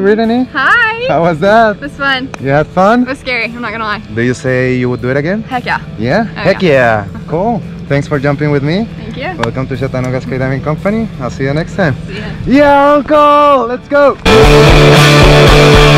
Brittney. Hi. How was that? It was fun. You had fun? It was scary, I'm not gonna lie. Do you say you would do it again? Heck yeah. Yeah? Oh, Heck yeah. Cool. Thanks for jumping with me. Thank you. Welcome to Chattanooga Skydiving Company. I'll see you next time. See ya. Yeah, Uncle! Let's go!